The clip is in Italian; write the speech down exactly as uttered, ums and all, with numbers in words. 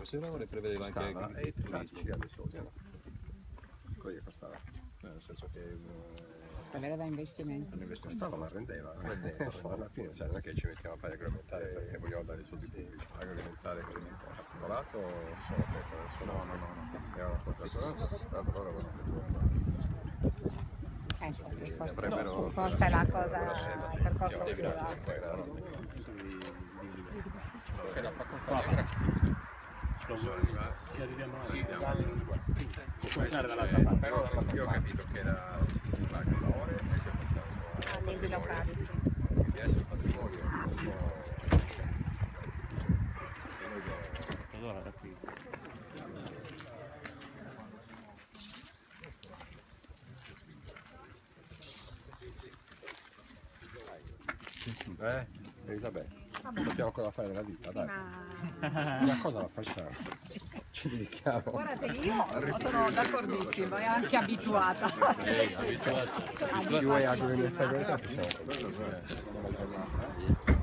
sera vorrei prevedere anche Costava, il turismo. sì, adesso usiamo. Quello che costava, eh, nel senso che eh, Quella era da investimento. costava ma rendeva, rendeva. Insomma, alla fine sai, non è che ci mettiamo a fare agroalimentare perché vogliamo dare i soldi pubblici, agroalimentare articolato solo per solo no, no, no, no. È una cosa tanto loro avevano fatto Ecco, forse, avrebbero forse è la cosa, il percorso più C'è la facoltà sono arrivati, si arriviamo sì, a andiamo dall'altra parte. io ho capito che era si paga una ora e poi si è passato agli enti locali, sì. quindi adesso il patrimonio è un po' e noi lo Allora da qui. eh? Elisabetta, sappiamo cosa fare nella vita, dai. Ma... Una cosa la facciamo, ci dedichiamo. Guardate, io sono d'accordissimo e anche abituata. Ehi, abituato. Io e agroalimentare possiamo fare. Buona giornata.